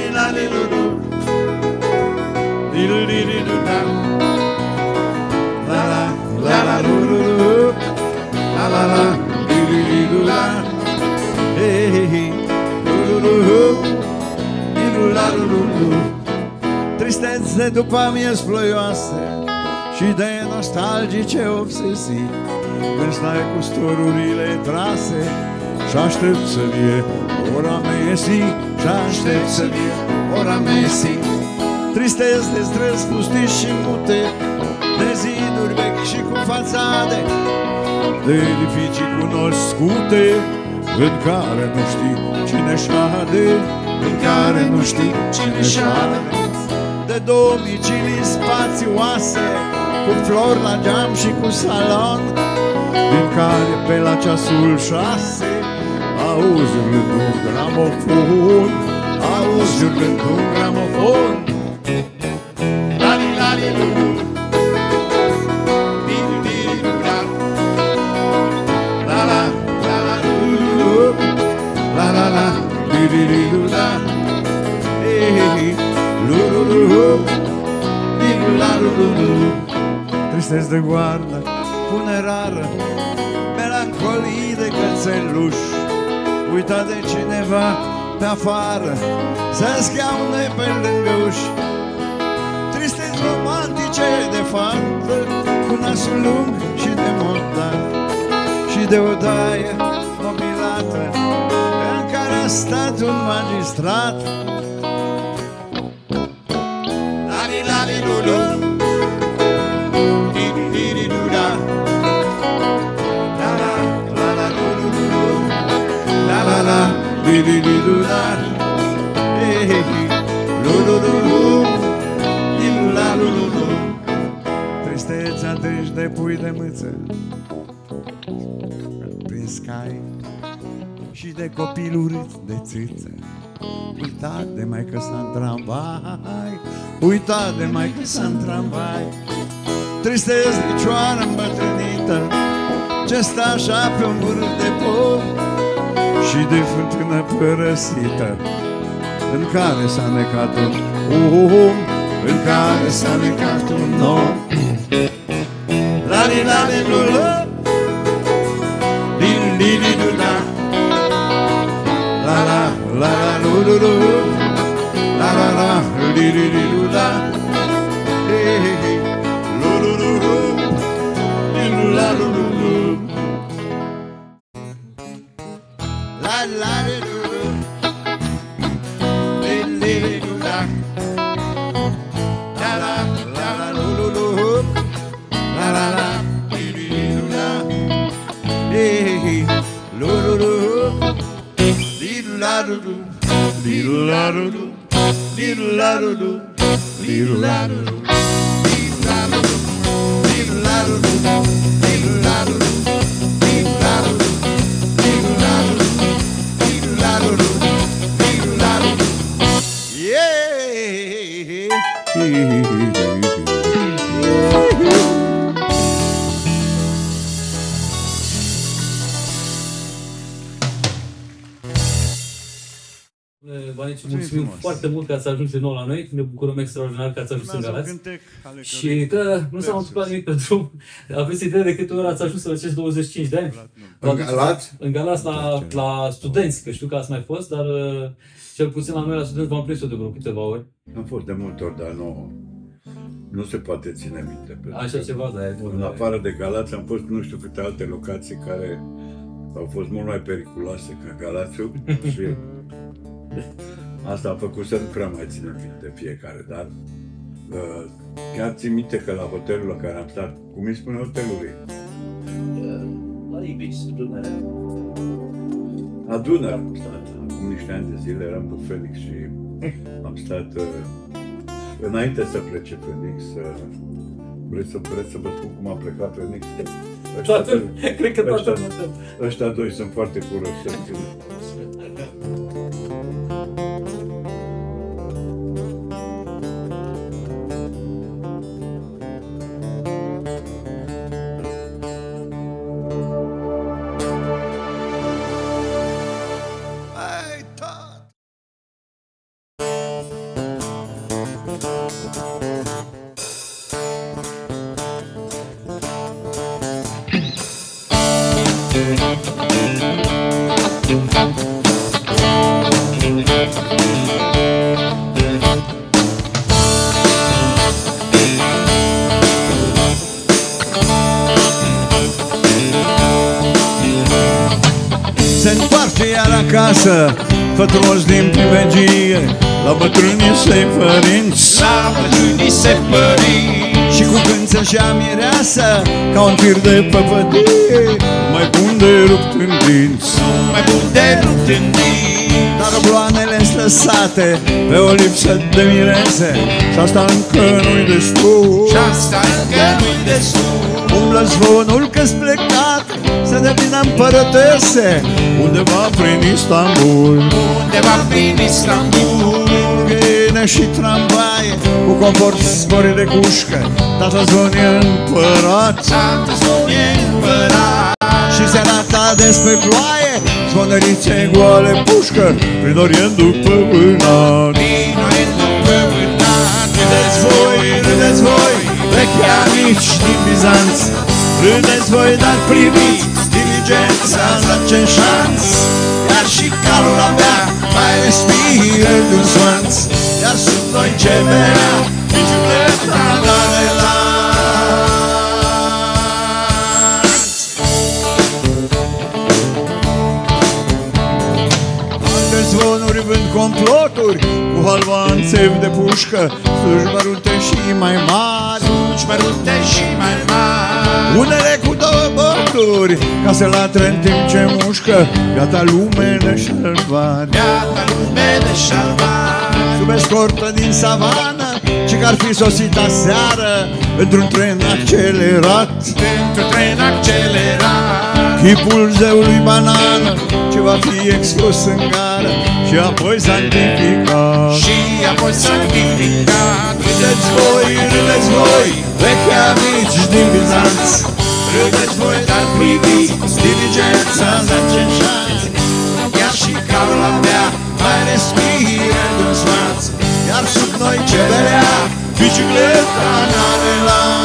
la li lu lu. Li lu li li lu la. La la la la lu lu lu. La la la li li li lu la. Hey hey hey. Lu lu lu lu. Li lu la lu lu lu. Tristețe după amiezi ploioase și de nostalgice obsesii, când stai cu storurile trase și aștept să vie ora Messi, și aștept să vie ora Messi. Tristezi de străzi pustii și mute, de ziduri vechi și cu fațade, de edificii cunoscute, în care nu știi cine șade, în care nu știi cine șade. De domicilii spațioase, cu flori la geam și cu salon, din care pe la ceasul 6 auzi urlând un gramofon, auzi urlând un gramofon. La-li, la-li, lu-lu. Li-li-li-li-lu-la. La-la, la-la, lu-lu-lu. La-la-la, li-li-li-lu-la. Hey, lu-lu-lu. Li-lu-la-lu-lu-lu. Tristezi de goarnă funerară, melancolii de cățeluși, uitat de cineva pe afară, să scaune pe lângă uși. Tristezi romantice de fată, cu nasul lung și de motar, și de odaie mobilată, în care a stat un magistrat. La-li-la-li-lu-lu. Li-li-li-lu-la. Hey, hey, hey. Lu-lu-lu-lu. Li-lu-la-lu-lu-lu. Tristețea treci de pui de mâță prin scai și de copil urât de țâță, uitat de maică-sa în tramvai, uitat de maică-sa în tramvai. Tristezi de cioară îmbătrânită ce stă așa pe un vârf de pom și de fântână părăsită în care s-a necat un om, în care s-a necat un om. La-li-la-li-lu-lu. Li-li-li-lu-la. La-la, la-la-lu-lu-lu. La-la-la, li-li-li-lu-la. Hey, lu-lu-lu-lu. Li-lu-la-lu-lu-lu. La-la-li-lu-lu. Li-li-li-lu-la. La-la, la-la-lu-lu-lu. La-la-la, li-li-li-lu-la. Hey, lu-lu-lu. Li-lu-la-lu-lu. Li-lu-la-lu-lu. Li-lu-la-lu-lu. Li-lu-la-lu-lu. Bănici, mulțumim foarte mult că ați ajuns din nou la noi. Ne bucurăm extraordinar că ați ajuns în Galați. Și că nu s-a întâmplat nimic pe drum. Aveți idee de câte ori ați ajuns să faceți 25 de ani? În Galați? În Galați, la studenți, că știu că ați mai fost, dar cel puțin la noi la studenți v-am prins-o de vreo câteva ori. Am fost de multe ori, dar nu se poate ține minte. Așa ceva, dar e bun. În afară de Galați am fost nu știu câte alte locații care au fost mult mai periculoase ca Galațiul și asta a făcut să nu prea mai ținem minte fiecare, dar chiar țin minte că la hotelul la care am stat, cum îi spune hotelul? La Ibis, Dunăre. La Dunăre am stat, acum niște ani de zile eram cu Felix și am stat înainte să plece Felix. Vreți să vă spun cum a plecat Felix? Cred că toată ăștia doi sunt foarte curioși. casă, făturoși din primegie, la bătrânii săi părinți, la bătrânii săi părinți. și cu cânt și mireasă, ca un fir de păpădie, mai bun de rupt în dinți. Mai bun de rupt în dinți. Dar obloanele-s lăsate pe o lipsă de mirese, și asta încă nu-i destul. Și asta încă nu-i destul. Umblă zvonul că-s plecat să devină împărătese, undeva prin Istanbul, Undeva prin Istanbul. Ghenă și tramvaie, cu confort sporit de cușcă, tata zvon e împărat. Tata zvon e împărat. Și se arată despre ploaie, zvonărițe goale pușcă, prin orient după vânat. Prin orient după vânat. Râdeți voi, vechi amici din Bizanț, râdeți voi, dar priviți diligența la ce șanț. Iar și calul avea mai respiră de-un svanț, iar sub noi ce bea, bicicleta n-are lanț. Alte zvonuri vând comploturi, cu halva în țevi de pușcă, sluși mărunte și mai mari, Slugi mărunte și mai mari. unele cu două bături, ca să latre în timp ce mușcă, gata lume de șalvari. Gata lume de șalvari. Sub escortă din savană, ce că ar fi sosit aseară, într-un tren accelerat, Într-un tren accelerat. chipul zeului banană, ce va fi expus în gară și apoi sanctificat. Și apoi sanctificat. Râdeți voi, vechi amici din Bizanț, Râdeți voi, dar priviți diligența la ce șanț. Iar și calul avea Mai respiră de-un svanț, iar sub noi ce berea, bicicleta n-are lanț.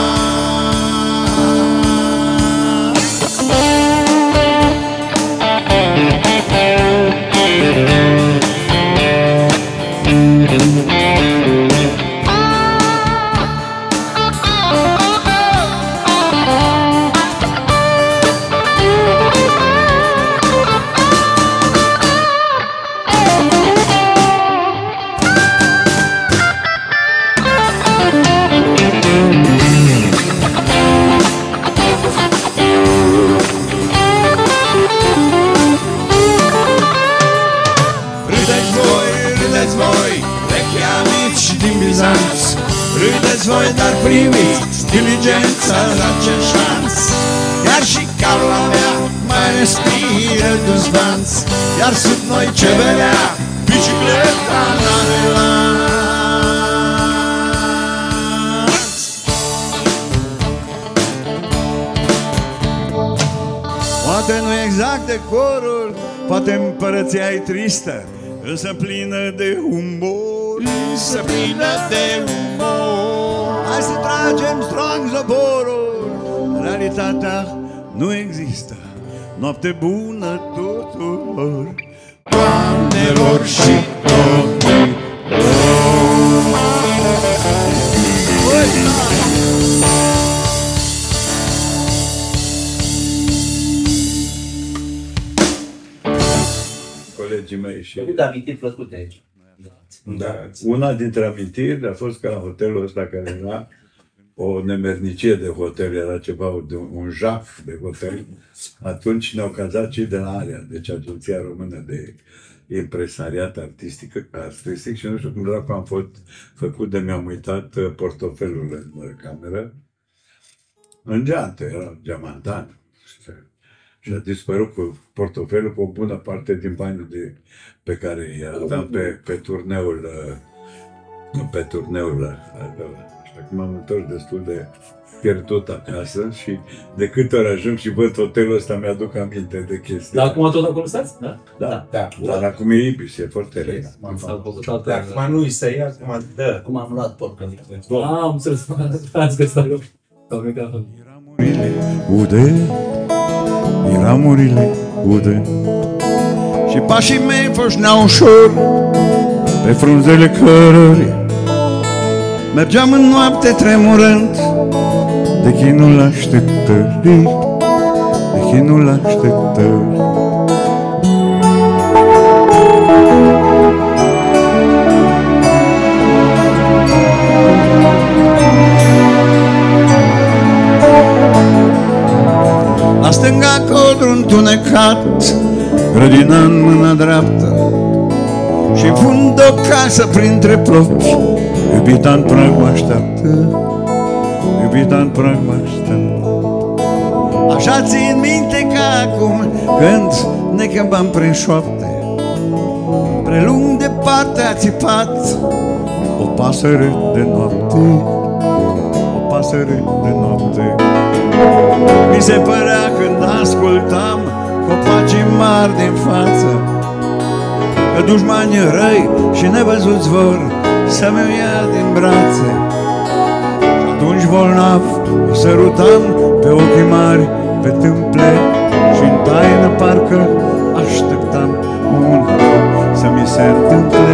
Râdeți voi, vechi amici din Bizanț, râdeți voi, dar primiți diligența la ce șanț. Iar și calul avea mai respiră de-un svanț, iar sub noi ce berea, bicicleta n-are lanț. Poate nu exact decorul, poate împărăția-i tristă, însă plină de umor. Însă plină de umor. Hai să tragem strong zăborul, realitatea nu există. Noapte bună tuturor, Doamnelor și domnilor. Colegii mei și... Am amintiri plăcute aici. Da. Una dintre amintiri a fost că la hotelul ăsta care era o nemernicie de hotel, era ceva, un jaf de hotel. Atunci ne-au cazat cei de la ARIA, deci Agenția Română de Impresariat Artistic și nu știu cum dracu am fost făcut de mi-am uitat portofelul în cameră. În geantă, era geamantan. Și a dispărut cu portofelul cu o bună parte din banii pe care îi aveam pe turneul și acum m-am întors destul de pierdut acasă și de câte ori ajung și văd hotelul ăsta mi-aduc aminte de chestii. Dar acum tot acolo stați? Da? Da. Da. Dar acum e Ibis, e foarte rău. S-au făcut altă... Dar acum nu-i să ia, acum dă. Cum am luat porcării. Am înțeles. Ați găsit acolo. Ude, ramurile ude, și pașii mei fășneau ușor pe frunzele cărării. Mergeam în noapte tremurând de chinul așteptării, de chinul așteptării. La stânga codru întunecat, grădina în mâna dreaptă și în fund o casă printre plopi. Iubita în prag mă așteaptă, iubita în prag mă așteaptă. Așa țin minte ca acum când ne chemam prin șoapte. Prelung departe a țipat o pasăre de noapte, o pasăre de noapte. Mi se părea când ascultam copacii mari din față că dușmanii răi și nevăzuți vor să-mi ia din brațe. Și atunci bolnav o sărutam pe ochii mari, pe tâmple și în taină parcă așteptam un rău să mi se întâmple.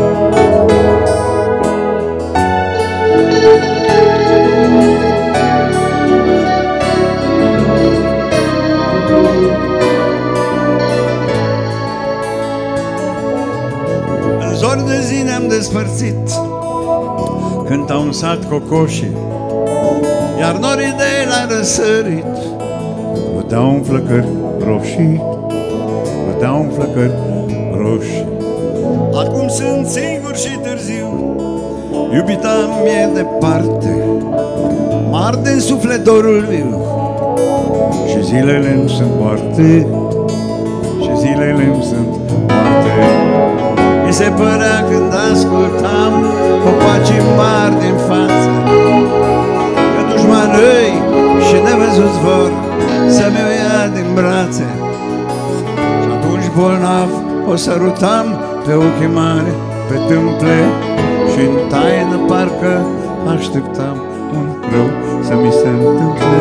În zor de zi ne-am despărțit, cântau în sat cocoșii, iar norii de la răsărit pluteau în flăcări roșii, pluteau în flăcări roșii. Acum sunt singur și târziu, iubita mi-e departe, m-arde în suflet dorul viu și zilele-mi sunt moarte, și zilele-mi sunt moarte. Mi se părea când ascultam copacii mari din față că dușmani răi și nevăzuți vor să-mi ia din brațe. Și atunci bolnav o sărutam pe ochii mari, pe tâmple și în taină parcă așteptam un rău să mi se întâmple.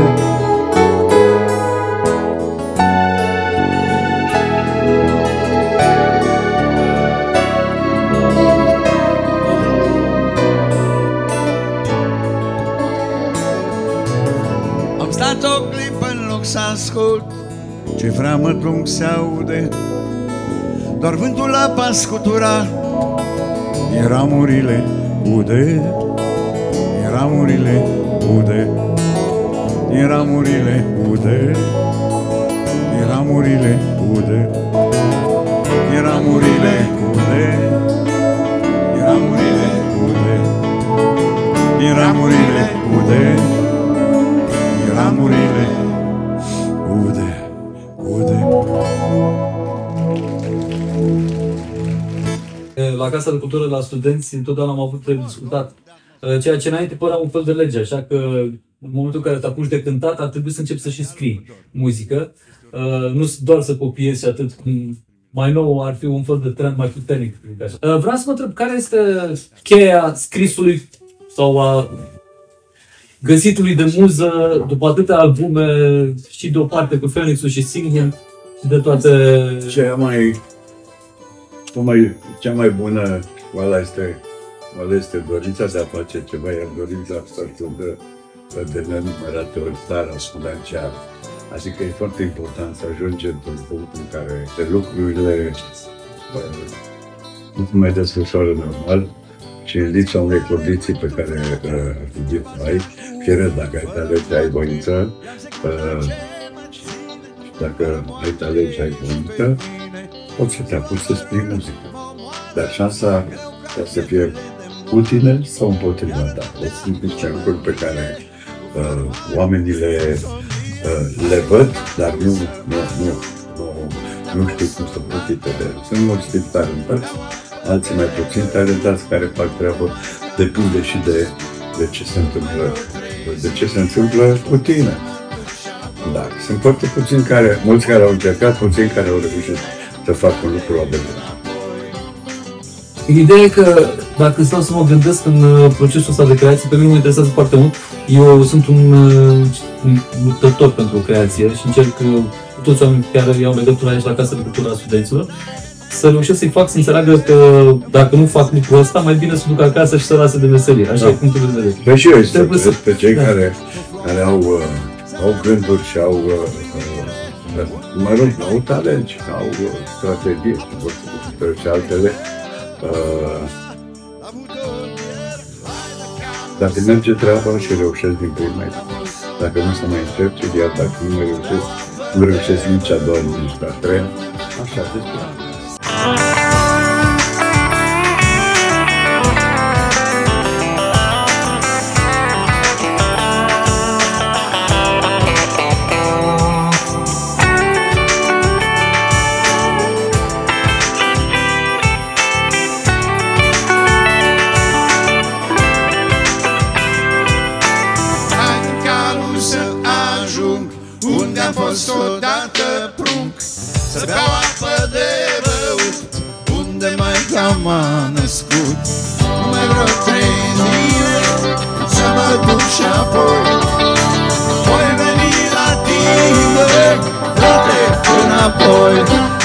Am stat o clipă în loc să ascult ce freamăt lung se aude, doar vântul la pas scutura, din ramurile ude, din ramurile ude, din ramurile ude, din ramurile ude, din ramurile ude, din ramurile ude, din ramurile ude, din ramurile ude, ude. La Casa de Cultură, la studenți, întotdeauna am avut de discutat ceea ce înainte părea un fel de lege, așa că în momentul în care te apuci de cântat, ar trebui să începi să și scrii muzică, nu doar să copiezi și atât, cum mai nou ar fi un fel de trend mai puternic. Vreau să mă întreb, care este cheia scrisului sau a găsitului de muză după atâtea albume și de o parte cu Phoenix-ul și Singing și de toate... Cea mai bună școală este dorința de a face ceva, iar dorința asta de nenumărate ori starea financiară. Adică e foarte important să ajungem într-un punct în care lucrurile nu se mai desfășoară normal și în lipsa unei condiții pe care ai, fie dacă ai talent, ai voință, dacă ai talent și ai voință, poți să te apuci să scrii muzică. Dar șansa să fie cu tine sau împotriva ta. Sunt niște lucruri pe care oamenii le văd, dar nu știu cum să profite de ele. Sunt mulți tipi talentați, alții mai puțin talentați care fac treabă, depinde și de ce se întâmplă, de ce se întâmplă cu tine. Dar sunt foarte puțini mulți care au încercat, puțini care au reușit să facă un lucru adevărat. Ideea e că, dacă stau să mă gândesc în procesul ăsta de creație, pe mine mă interesează foarte mult. Eu sunt un luptător pentru creație și încerc cu toți oamenii care iau legătura aici la Casa de Cultură a Studenților să reușesc să-i fac să înțeleagă că dacă nu fac lucrul ăsta, mai bine să duc acasă și să lase de meserie. Așa e punctul de vedere. Păi și eu pe cei care au gânduri și au Mă rog, au talent și au strategie și altele. Dacă merge treaba și reușesc din prima, dacă nu se mai încerce, iar dacă nu reușesc nici a doua, nici a treia, așa despre. Unde am fost odată prunc, să beau apă de băut, unde maica m-a născut. Numai vreo 3 zile să mă duc și apoi voi veni la tine, frate, înapoi.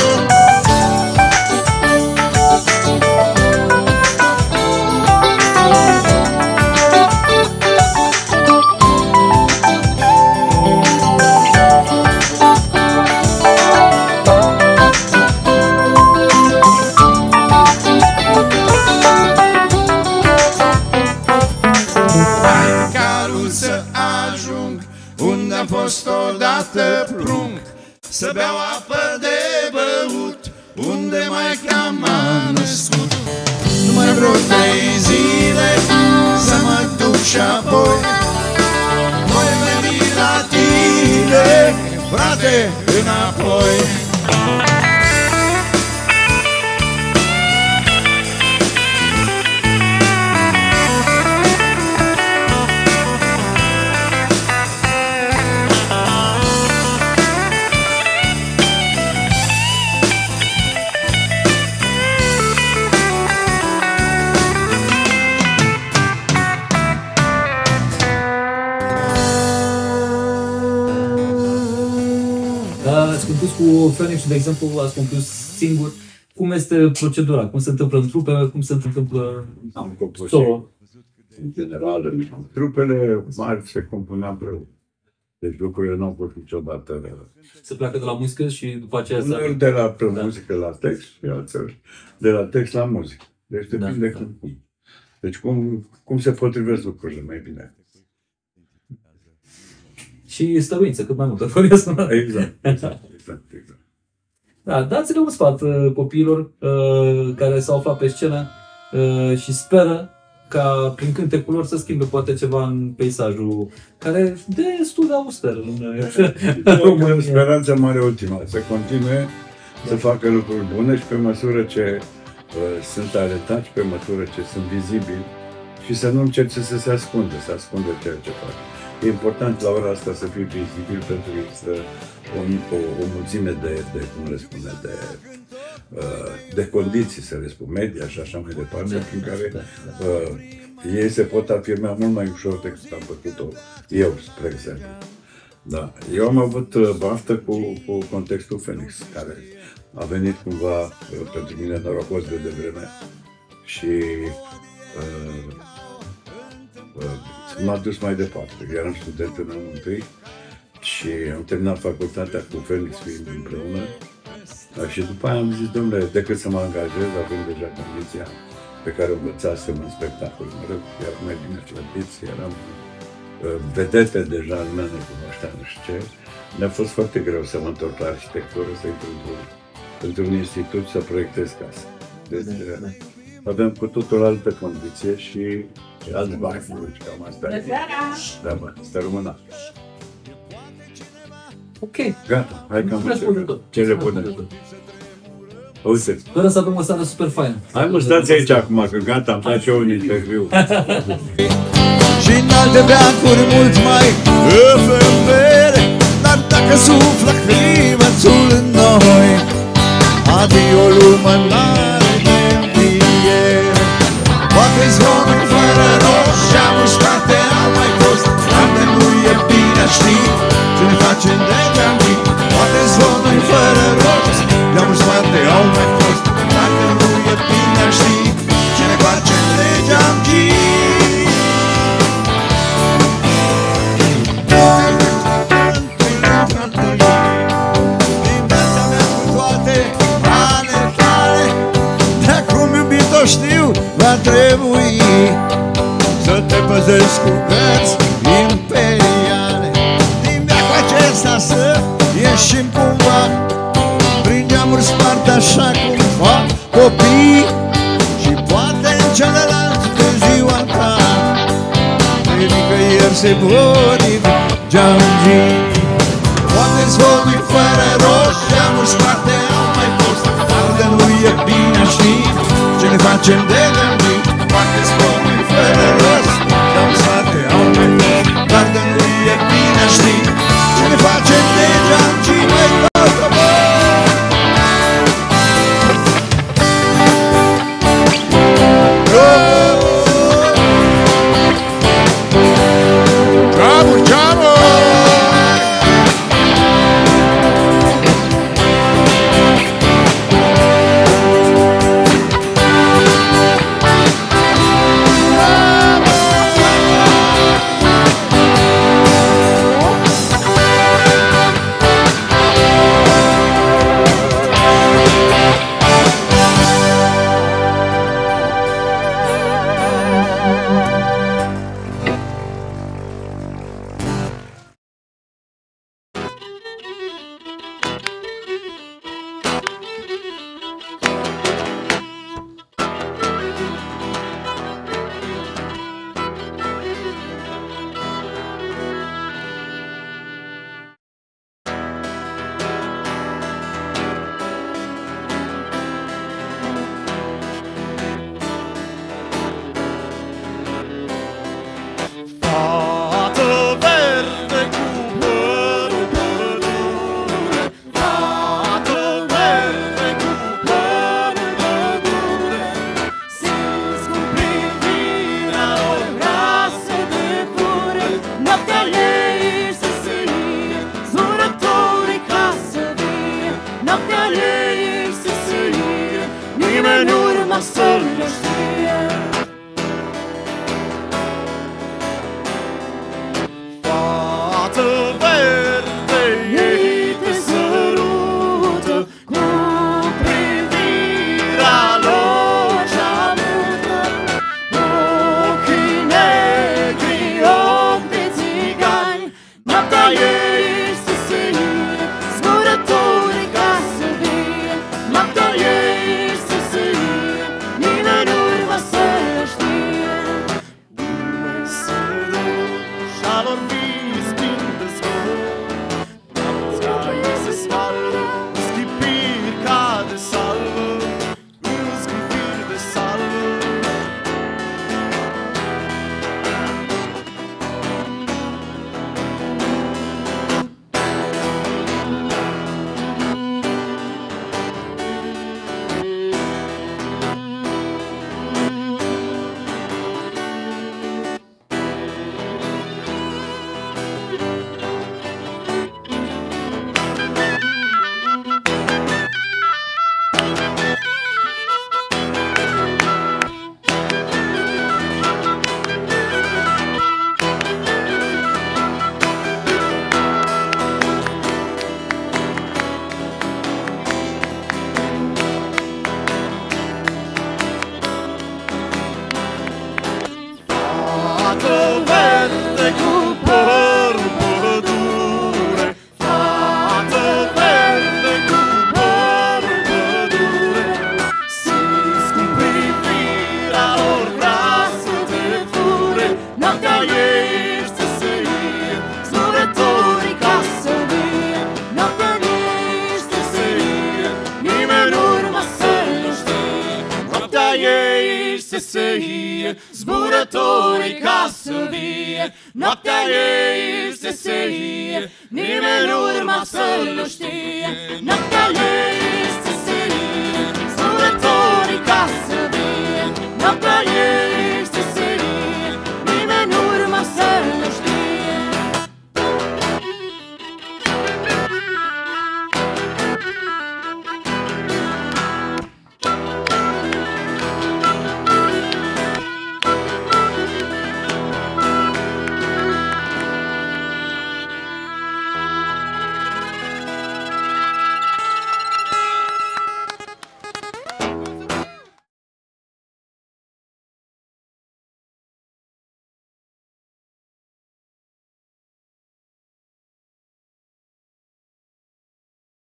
Unde am fost odată prunc, să beau apă de băut, unde maica m-a născut. Numai vreo 3 zile să mă duc și apoi voi veni la tine, frate, înapoi. Ați compus cu Phoenix, de exemplu, ați compus singur. Cum este procedura? Cum se întâmplă în trupe? Cum se întâmplă Am compus solo? în general, trupele mari se compuneau împreună. Deci lucrurile nu au fost niciodată. Se pleacă de la muzică și după aceea Unul de la muzică la text și alții de la text la muzică. Deci depinde cum. Deci cum se potrivesc lucrurile mai bine. Și stăruință, cât mai multă, fără să... Exact. Da, dați-le un sfat copiilor care s-au aflat pe scenă și speră ca prin cântecul lor să schimbe poate ceva în peisajul care e destul de auster în România. Speranța mare ultima, să continue să facă lucruri bune și pe măsură ce sunt arătați, pe măsură ce sunt vizibili și să nu încerce să se ascundă, ceea ce fac. E important la ora asta să fii vizibil pentru că există o mulțime cum le spune, de condiții, să le spun, media și așa mai departe, prin care ei se pot afirma mult mai ușor decât am făcut-o eu, spre exemplu. Da. Eu am avut baftă cu contextul Phoenix, care a venit cumva pentru mine norocos de devreme și m-a dus mai departe. Eram student în anul întâi și am terminat facultatea cu Phoenix fiind împreună. Și după aia am zis, domnule, decât să mă angajez, având deja condiția pe care o învățasem în spectacol. Mă rog, eram mai bine clădiți, eram vedete deja, lumea ne cunoștea, nu știu ce. Mi-a fost foarte greu să mă întorc la arhitectură, să intru într-un institut să proiectez casa. Deci aveam cu totul altă condiție și alți bani, cam asta. Da, bă, stă româna. Ok. Gata, hai că am început. Cele bune. Uite. Speră să avem o seară super faină. Hai mă, stați aici acum, că gata, am dat și eu un interviu. Și în alte beacuri mult mai efemere, dar dacă suflă climațul în noi, adio lumă mare de înviere. Poate-i zvonul fără rost și am spate au mai fost, dacă nu e bine știi ce ne facem de gândit. Poate-i zvonul fără rost și am spate au mai fost, dacă nu e bine știi ce ne facem de gândit. descurcați imperiale. Din veacul acesta să ieșim cumva prin geamuri sparte așa cum fac copii. Și poate în celălalt de ziua ta de nicăieri se vor ivi geamgii. Poate-ți vorbi fără rost, geamuri sparte au mai fost, dar de nu e bine ști ce ne facem de gândit. Poate-ți vorbi fără rost, geamuri sparte au mai fost, dar de nu e bine ști ce ne facem de geamgii. Mai zburătorii ca să vie. Noaptea ei se seie, nimeni urma să-l știe. Noaptea ei se seie, zburătorii ca să vie.